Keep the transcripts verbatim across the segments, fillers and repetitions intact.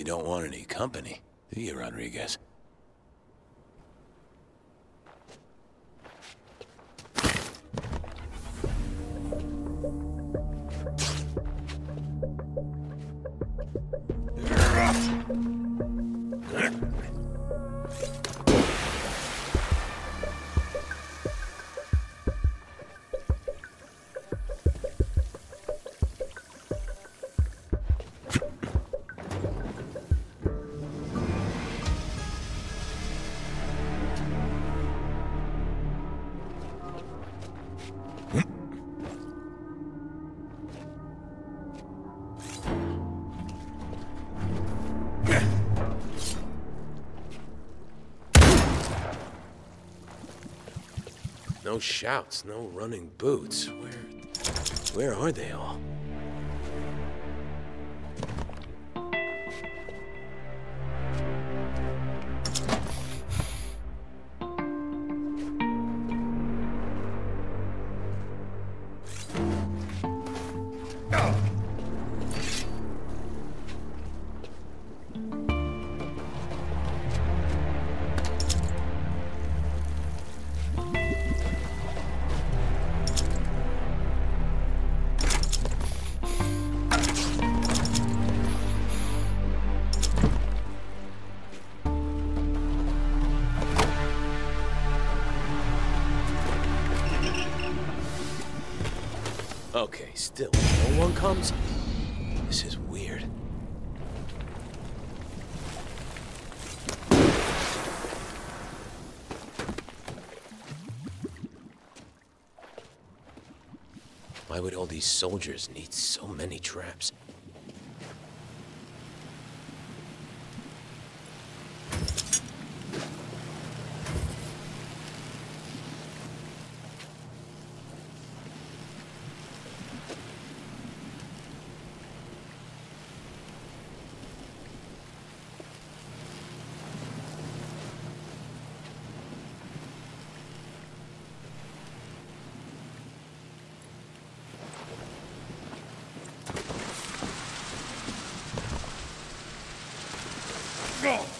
don't want any company, do you, Rodriguez? No shouts, no running boots. Where... where are they all? Okay, still, no one comes? This is weird. Why would all these soldiers need so many traps? Go!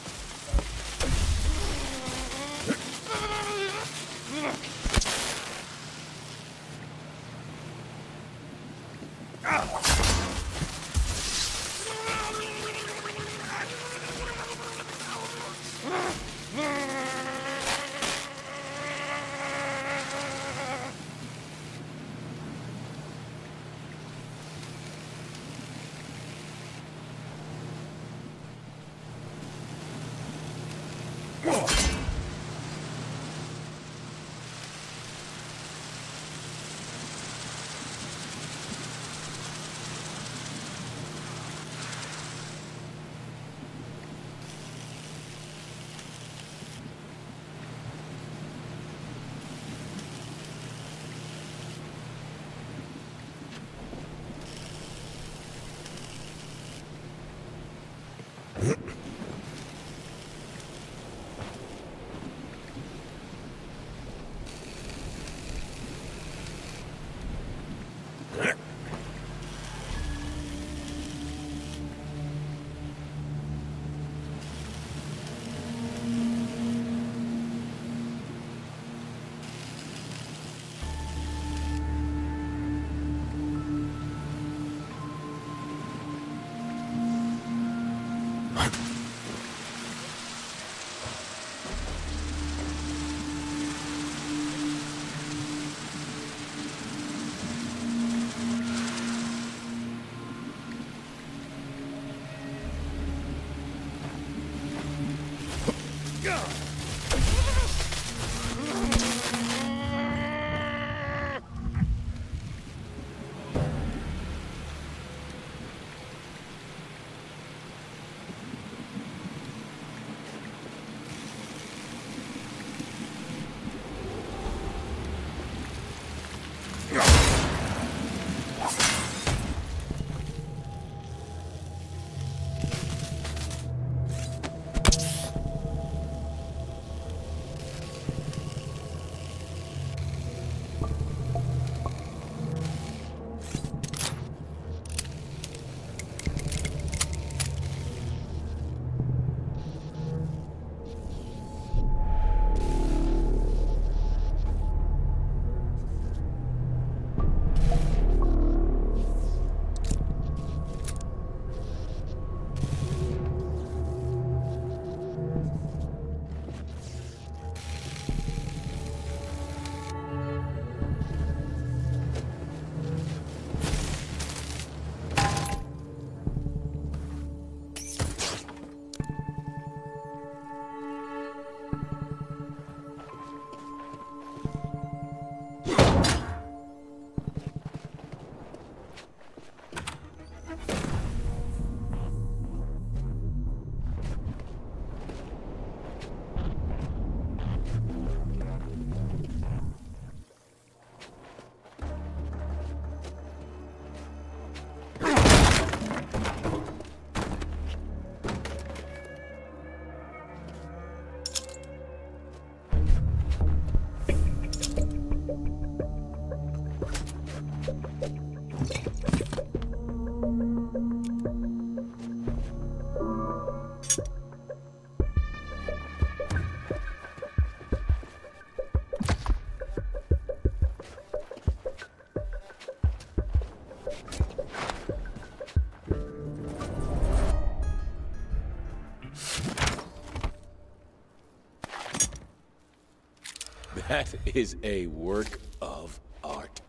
That is a work of art.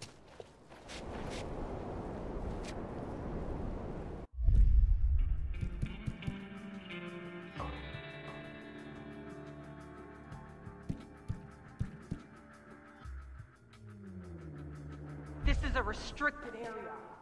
This is a restricted area.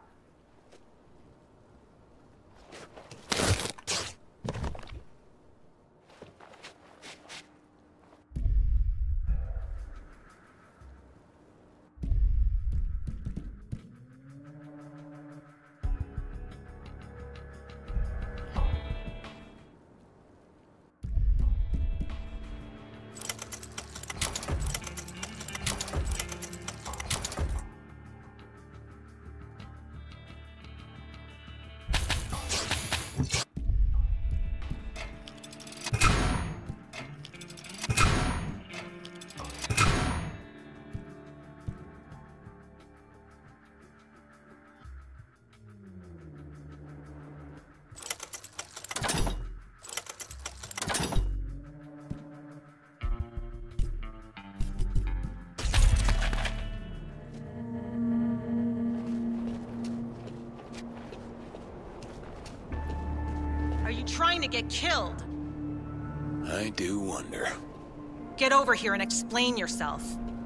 Are you trying to get killed? I do wonder. Get over here and explain yourself.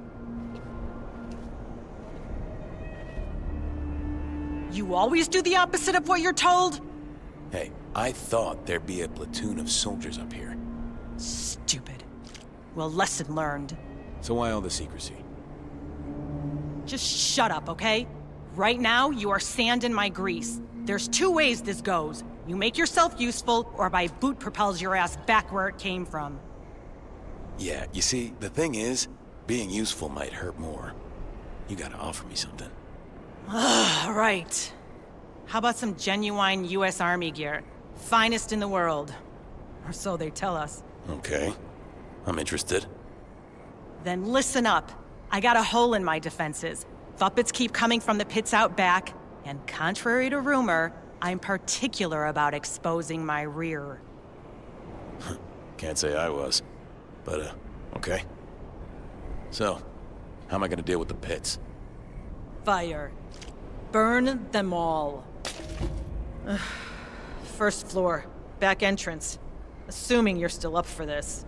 You always do the opposite of what you're told? Hey, I thought there'd be a platoon of soldiers up here. Stupid. Well, lesson learned. So why all the secrecy? Just shut up, okay? Right now, you are sand in my grease. There's two ways this goes. You make yourself useful, or my boot propels your ass back where it came from. Yeah, you see, the thing is, being useful might hurt more. You gotta offer me something. All right. How about some genuine U S Army gear? Finest in the world. Or so they tell us. Okay. I'm interested. Then listen up. I got a hole in my defenses. Vuppets keep coming from the pits out back, and contrary to rumor, I'm particular about exposing my rear. Can't say I was. But, uh, okay. So, how am I gonna deal with the pits? Fire. Burn them all. Ugh. First floor, back entrance. Assuming you're still up for this.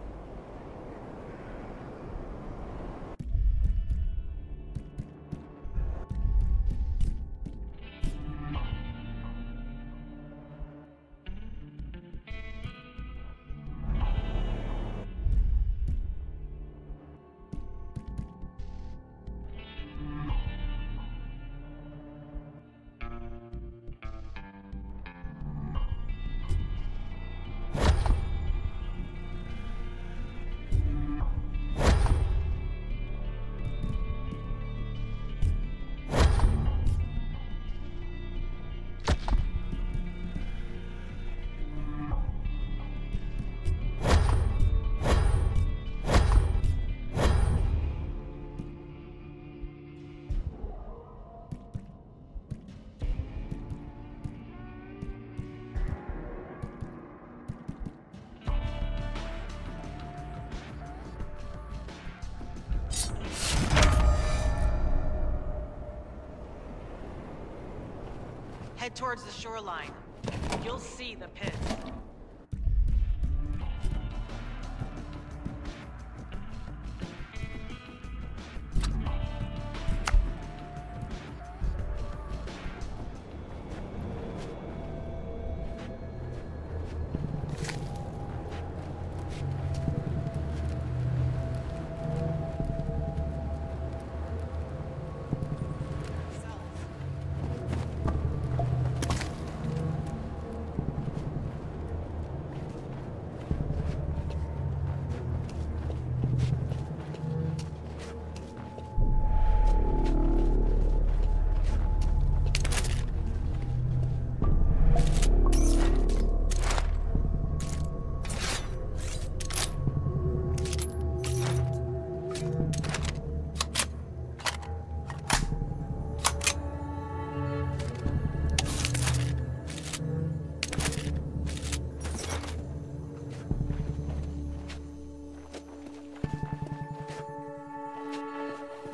Head towards the shoreline. You'll see the pits.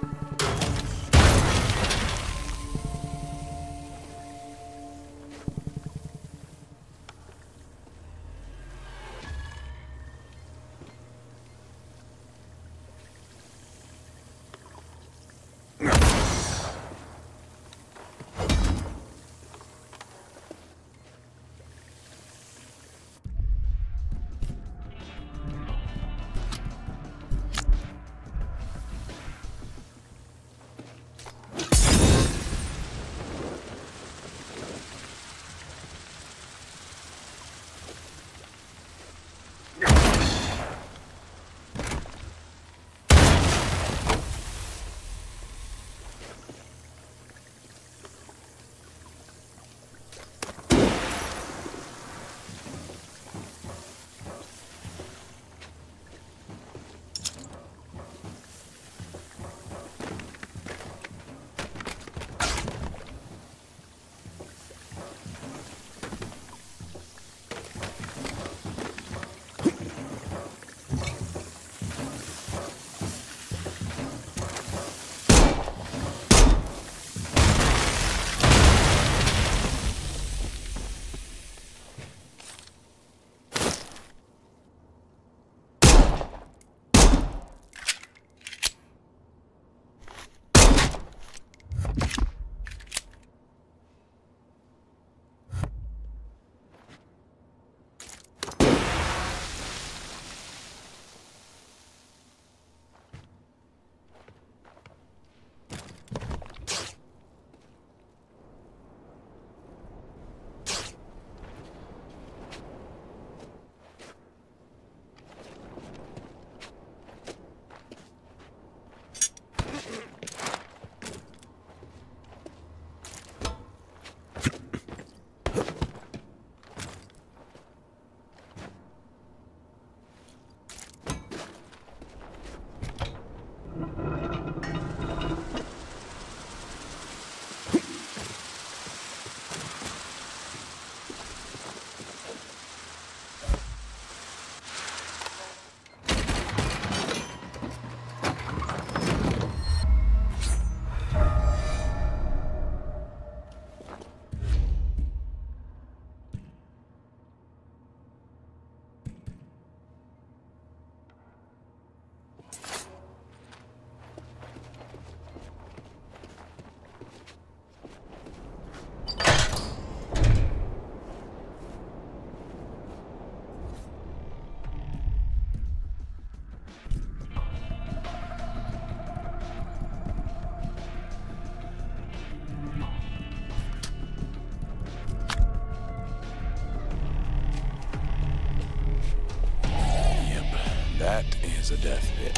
That is a death pit.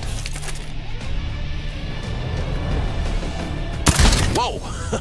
Whoa!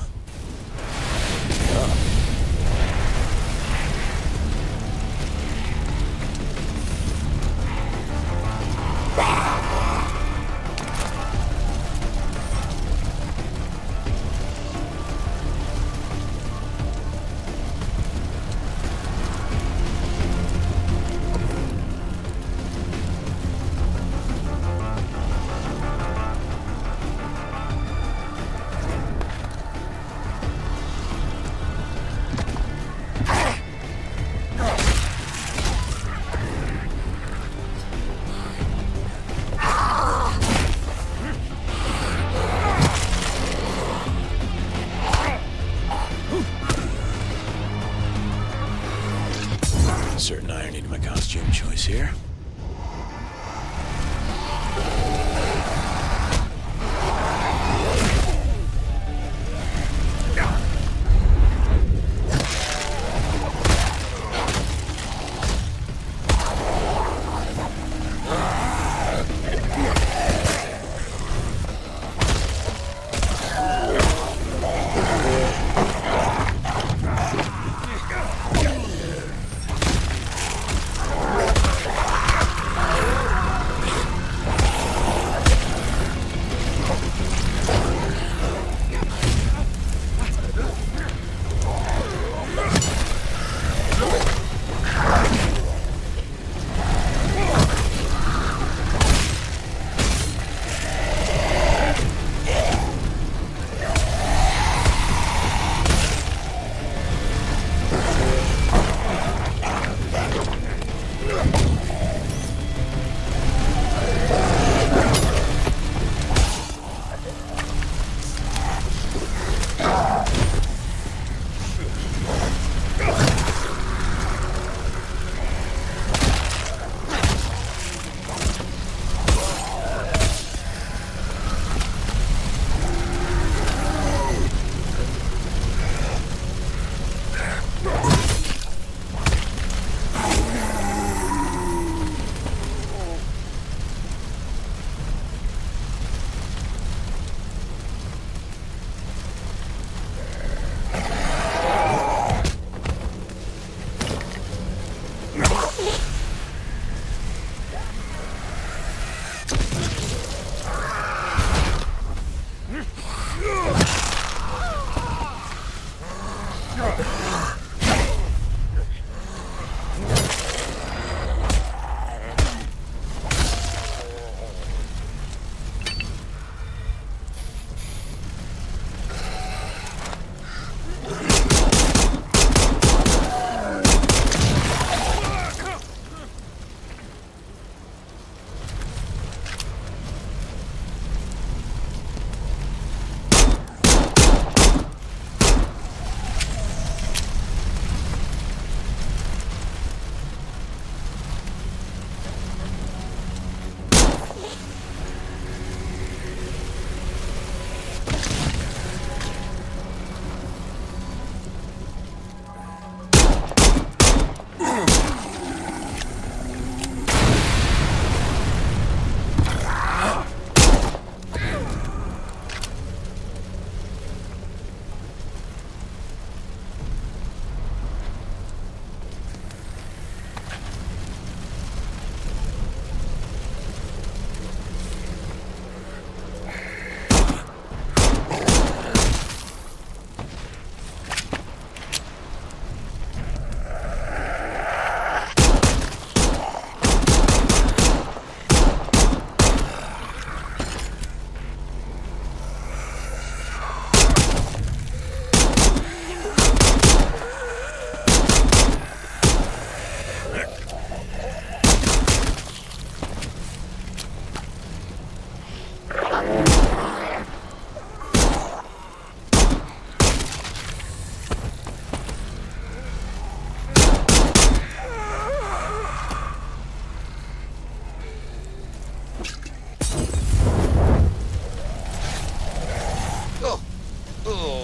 Certain irony to my costume choice here.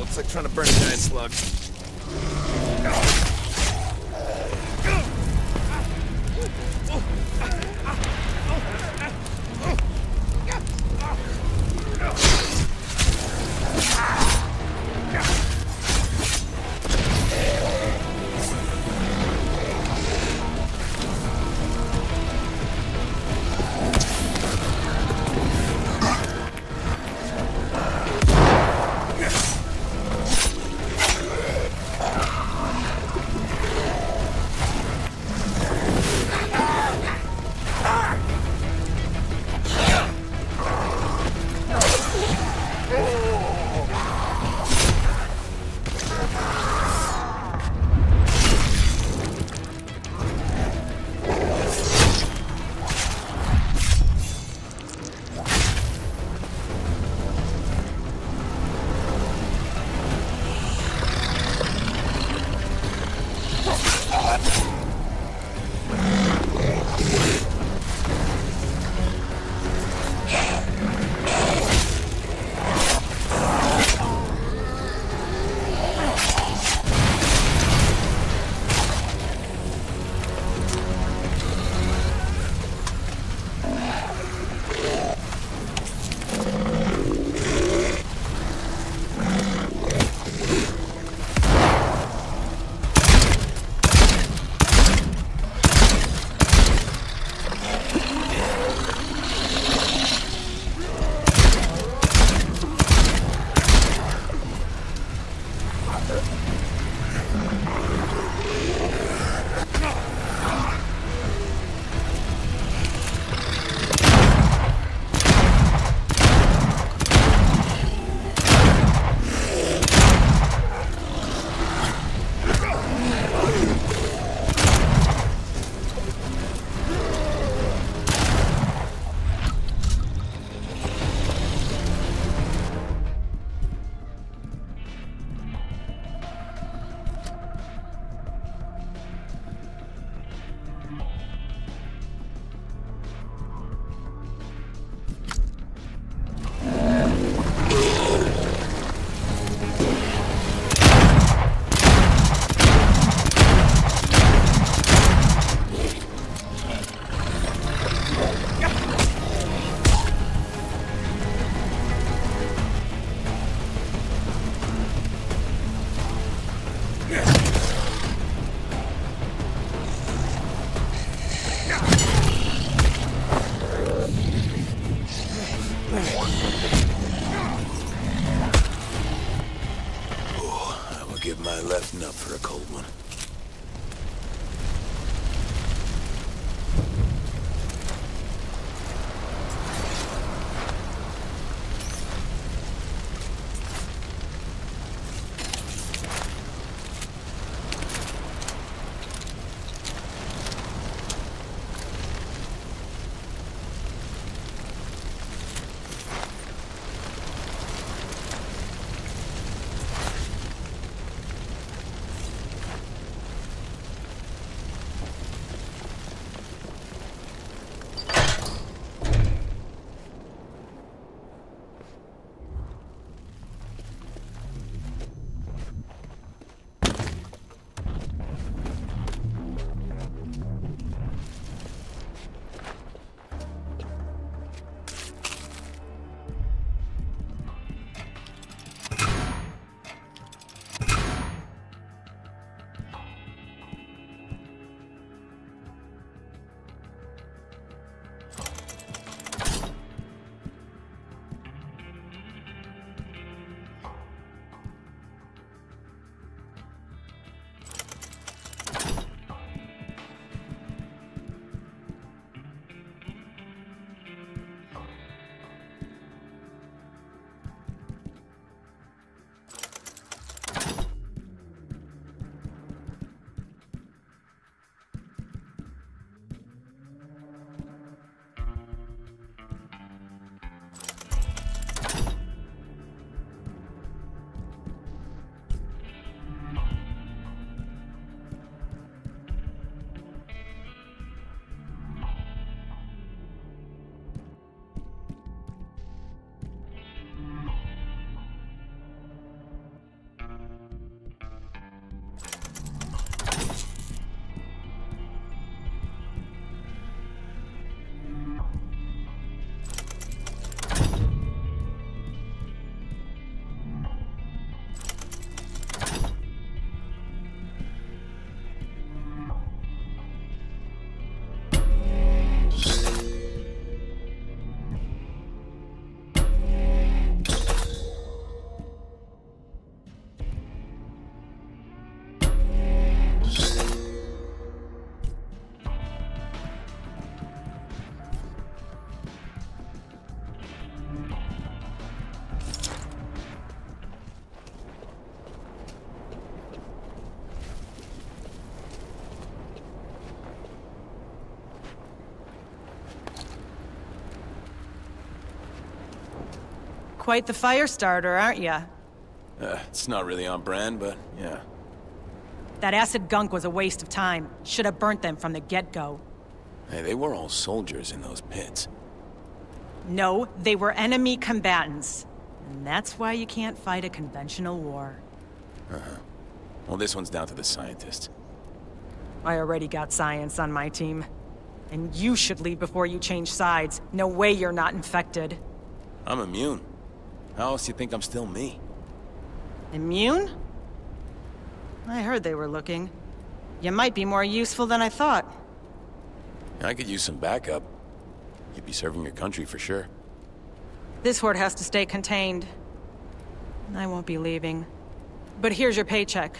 It's like trying to burn a giant slug. Give my left nut for a cold one. quite the fire starter, aren't ya? Uh, it's not really on brand, but yeah. That acid gunk was a waste of time. Should have burnt them from the get-go. Hey, they were all soldiers in those pits. No, they were enemy combatants. And that's why you can't fight a conventional war. Uh-huh. Well, this one's down to the scientists. I already got science on my team. And you should leave before you change sides. No way you're not infected. I'm immune. How else do you think I'm still me? Immune? I heard they were looking. You might be more useful than I thought. I could use some backup. You'd be serving your country for sure. This horde has to stay contained. I won't be leaving. But here's your paycheck.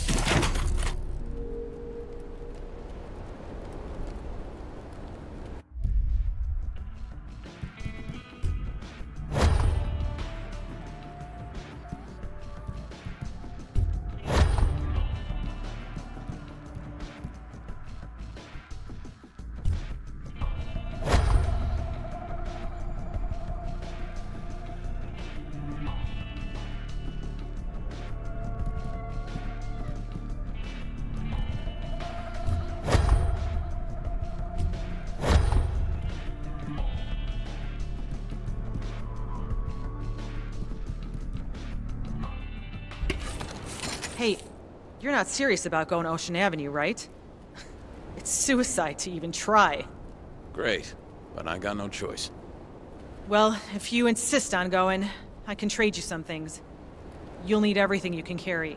Hey, you're not serious about going to Ocean Avenue, right? It's suicide to even try. Great, but I got no choice. Well, if you insist on going, I can trade you some things. You'll need everything you can carry.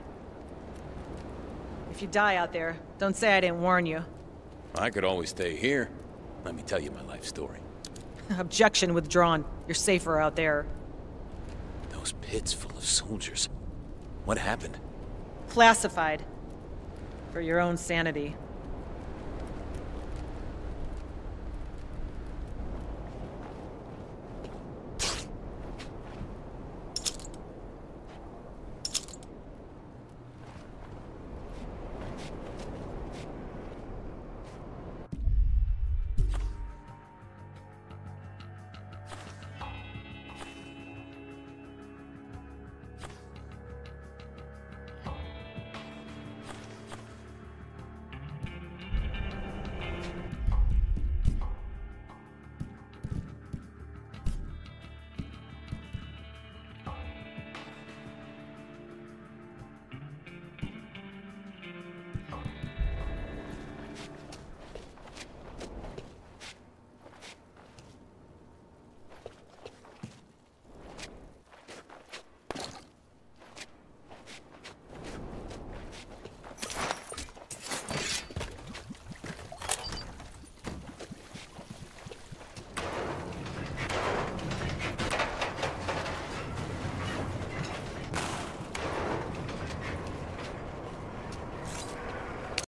If you die out there, don't say I didn't warn you. I could always stay here. Let me tell you my life story. Objection withdrawn. You're safer out there. Those pits full of soldiers. What happened? Classified. For your own sanity.